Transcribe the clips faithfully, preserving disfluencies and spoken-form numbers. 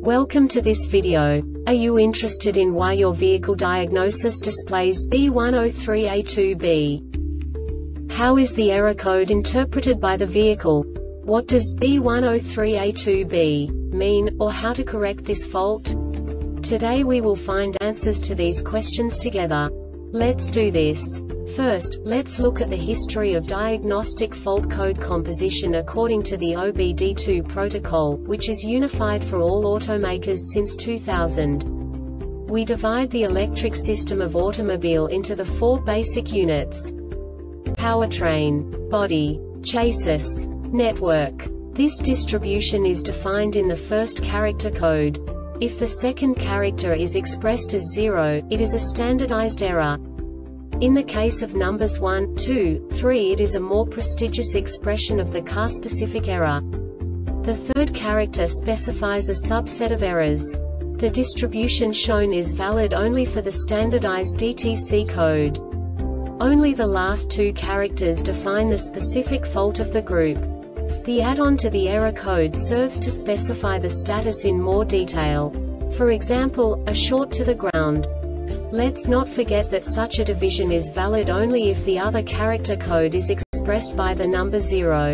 Welcome to this video. Are you interested in why your vehicle diagnosis displays B one zero three A two B? How is the error code interpreted by the vehicle? What does B one zero three A two B mean, or how to correct this fault? Today we will find answers to these questions together. Let's do this. First, let's look at the history of diagnostic fault code composition according to the O B D two protocol, which is unified for all automakers since two thousand. We divide the electric system of automobile into the four basic units: powertrain, body, chassis, network. This distribution is defined in the first character code. If the second character is expressed as zero, it is a standardized error. In the case of numbers one, two, three, it is a more prestigious expression of the car-specific error. The third character specifies a subset of errors. The distribution shown is valid only for the standardized D T C code. Only the last two characters define the specific fault of the group. The add-on to the error code serves to specify the status in more detail. For example, a short to the ground. Let's not forget that such a division is valid only if the other character code is expressed by the number zero.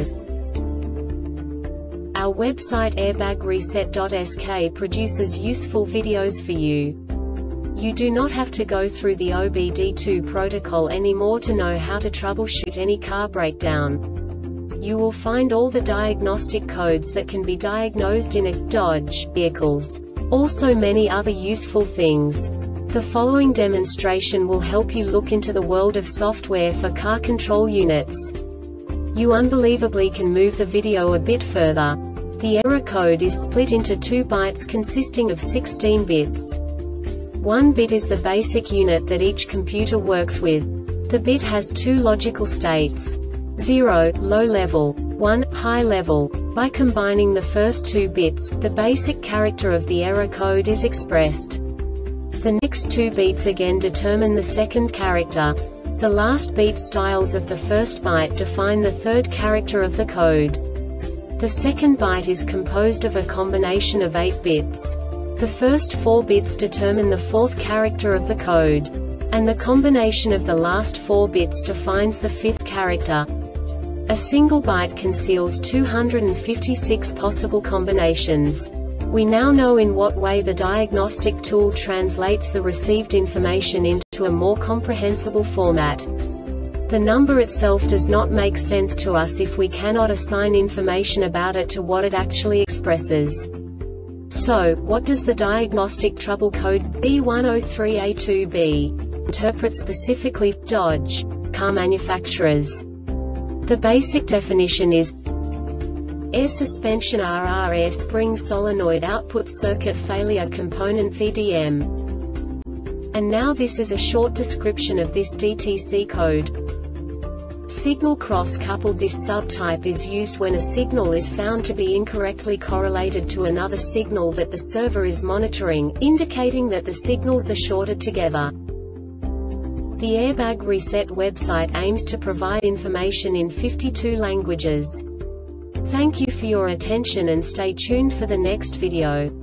Our website airbag reset dot S K produces useful videos for you. You do not have to go through the O B D two protocol anymore to know how to troubleshoot any car breakdown. You will find all the diagnostic codes that can be diagnosed in a Dodge vehicles. Also many other useful things. The following demonstration will help you look into the world of software for car control units. You unbelievably can move the video a bit further. The error code is split into two bytes consisting of sixteen bits. One bit is the basic unit that each computer works with. The bit has two logical states: zero, low level, one, high level. By combining the first two bits, the basic character of the error code is expressed. The next two beats again determine the second character. The last beat styles of the first byte define the third character of the code. The second byte is composed of a combination of eight bits. The first four bits determine the fourth character of the code. And the combination of the last four bits defines the fifth character. A single byte conceals two hundred fifty-six possible combinations. We now know in what way the diagnostic tool translates the received information into a more comprehensible format. The number itself does not make sense to us if we cannot assign information about it to what it actually expresses. So, what does the diagnostic trouble code B one zero three A two B interpret specifically for Dodge car manufacturers? The basic definition is air suspension R R air spring solenoid output circuit failure component V D M. And now this is a short description of this D T C code. Signal cross-coupled. This subtype is used when a signal is found to be incorrectly correlated to another signal that the server is monitoring, indicating that the signals are shorted together. The Airbag Reset website aims to provide information in fifty-two languages. Thank you for your attention and stay tuned for the next video.